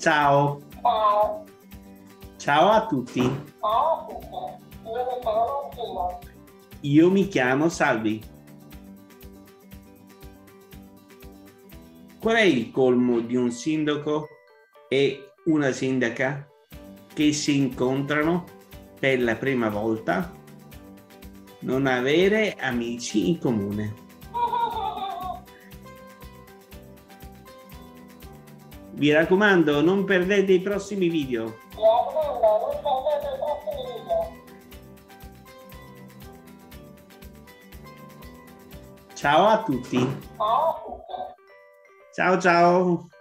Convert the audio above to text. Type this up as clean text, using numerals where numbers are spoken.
Ciao. Ciao. Ciao a tutti. Ciao a tutti. Io mi chiamo Gino. Io mi chiamo Salvi. Qual è il colmo di un sindaco e una sindaca che si incontrano per la prima volta? Non avere amici in comune. Vi raccomando, non perdete i prossimi video. Mi raccomando, non perdete i prossimi video. Ciao a tutti. Ciao a tutti. Ciao ciao.